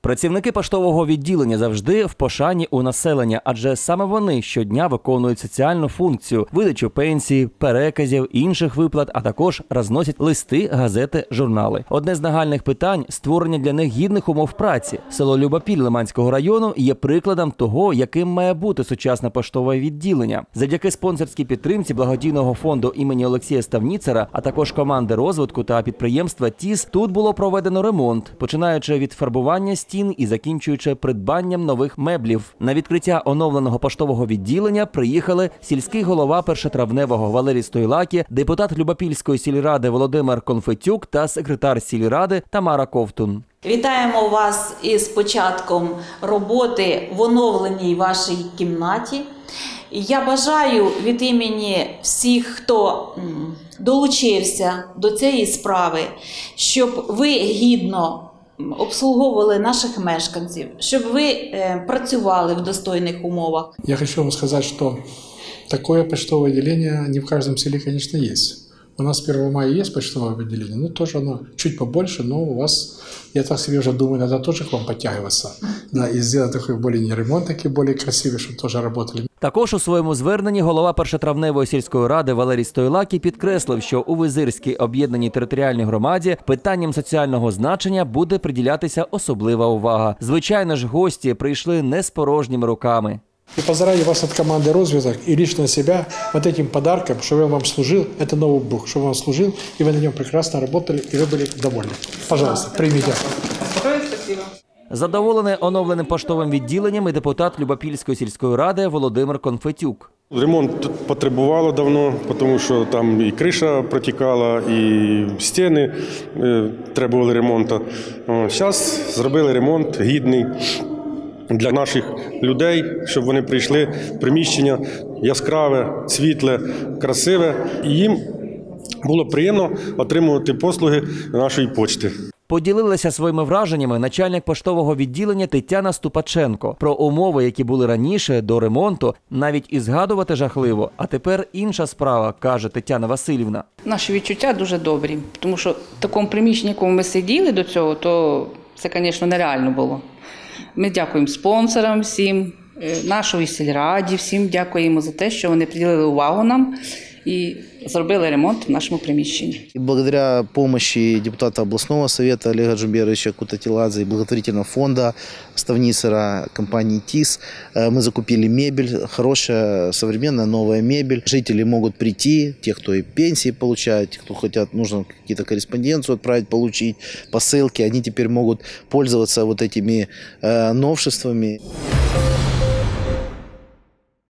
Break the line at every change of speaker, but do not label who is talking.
Працівники поштового відділення завжди в пошані у населення, адже саме вони щодня виконують соціальну функцію – видачу пенсії, переказів, інших виплат, а також розносять листи, газети, журнали. Одне з нагальних питань – створення для них гідних умов праці. Село Любопіль Лиманського району є прикладом того, яким має бути сучасне поштове відділення. Завдяки спонсорській підтримці благодійного фонду імені Олексія Ставніцера, а також команди розвитку та підприємства ТІС, тут було проведено ремонт, починаючи від фарбування стін і закінчуючи придбанням нових меблів. На відкриття оновленого поштового відділення приїхали сільський голова Першотравневого Валерій Стойлакі, депутат Любопільської сільради Володимир Конфетюк та секретар сільради Тамара Ковтун.
Вітаємо вас із початком роботи в оновленій вашій кімнаті. Я бажаю від імені всіх, хто долучився до цієї справи, щоб ви гідно обслуговували наших мешканців, щоб ви працювали в достойних умовах.
Я хочу вам сказать, что такое почтовое отделение не в каждом селе, конечно, есть. У нас в 1 мая есть почтовое отделение, но тоже оно чуть побольше, но у вас, я так себе уже думаю, надо тоже к вам подтягиваться, да, и сделать такой более ремонт, такие более красивые, чтобы тоже работали.
Також у своєму зверненні голова Першотравневої сільської ради Валерій Стойлакі підкреслив, що у Визирській об'єднаній територіальній громаді питанням соціального значення буде приділятися особлива увага. Звичайно ж, гості прийшли не з порожніми руками.
И поздравляю вас от команды «Розвиток» и лично себя вот этим подарком, чтобы он вам служил, это ноутбук, чтобы он вам служил, и вы на нем прекрасно работали, и вы были довольны. Пожалуйста, примите.
Спасибо.
Задоволений оновленим поштовим відділенням і депутат Любопільської сільської ради Володимир Конфетюк.
Ремонт потребувало давно, тому що там і криша протікала, і стіни требували ремонту. Зараз зробили ремонт гідний для наших людей, щоб вони прийшли в приміщення яскраве, світле, красиве. І їм було приємно отримувати послуги нашої почти.
Поділилася своїми враженнями начальник поштового відділення Тетяна Ступаченко. Про умови, які були раніше до ремонту, навіть і згадувати жахливо. А тепер інша справа, каже Тетяна Васильівна.
Наші відчуття дуже добрі, тому що в такому приміщенні, в якому ми сиділи до цього, то це, звісно, нереально було. Ми дякуємо спонсорам всім, нашій сільраді, всім дякуємо за те, що вони приділили увагу нам и зробили ремонт в нашему приміщенні.
И благодаря помощи депутата областного совета Олега Джумберовича Кутатиладзе и благотворительного фонда Ставницера компании ТИС мы закупили мебель, хорошая, современная, новая мебель. Жители могут прийти, те, кто и пенсии получают, те, кто хотят, нужно какие-то корреспонденцию отправить, получить, посылки, они теперь могут пользоваться вот этими новшествами.